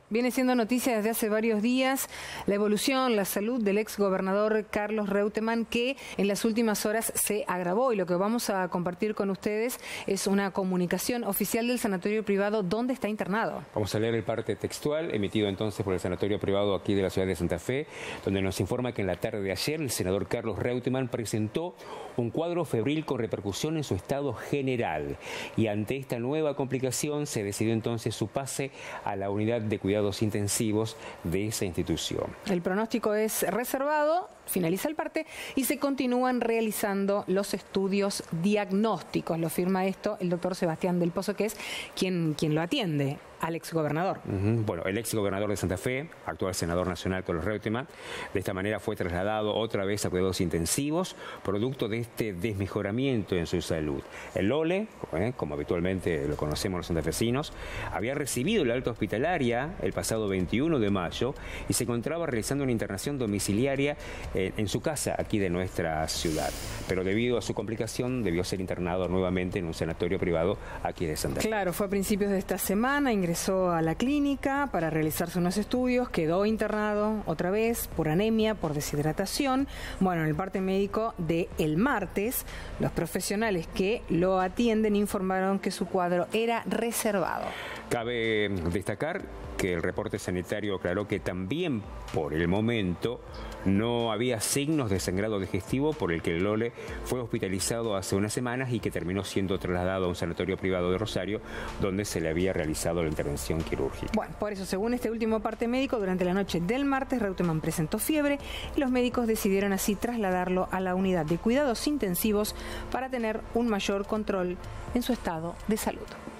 Viene siendo noticia desde hace varios días la evolución, la salud del exgobernador Carlos Reutemann, que en las últimas horas se agravó, y lo que vamos a compartir con ustedes es una comunicación oficial del sanatorio privado donde está internado. Vamos a leer el parte textual emitido entonces por el sanatorio privado aquí de la ciudad de Santa Fe, donde nos informa que en la tarde de ayer el senador Carlos Reutemann presentó un cuadro febril con repercusión en su estado general, y ante esta nueva complicación se decidió entonces su pase a la unidad de cuidados intensivos de esa institución. El pronóstico es reservado, finaliza el parte y se continúan realizando los estudios diagnósticos. Lo firma esto el doctor Sebastián del Pozo, que es quien lo atiende al exgobernador. Bueno, el exgobernador de Santa Fe, actual senador nacional Carlos Reutemann, de esta manera fue trasladado otra vez a cuidados intensivos, producto de este desmejoramiento en su salud. El Lole, como habitualmente lo conocemos los santafesinos, había recibido la alta hospitalaria el pasado 21 de mayo y se encontraba realizando una internación domiciliaria en su casa aquí de nuestra ciudad. Pero debido a su complicación debió ser internado nuevamente en un sanatorio privado aquí de Santa Fe. Claro, fue a principios de esta semana, ingresó a la clínica para realizarse unos estudios, quedó internado otra vez por anemia, por deshidratación. Bueno, en el parte médico del martes, los profesionales que lo atienden informaron que su cuadro era reservado. Cabe destacar que el reporte sanitario aclaró que también por el momento no había signos de sangrado digestivo, por el que el Lole fue hospitalizado hace unas semanas y que terminó siendo trasladado a un sanatorio privado de Rosario, donde se le había realizado la intervención quirúrgica. Bueno, por eso, según este último parte médico, durante la noche del martes, Reutemann presentó fiebre y los médicos decidieron así trasladarlo a la unidad de cuidados intensivos para tener un mayor control en su estado de salud.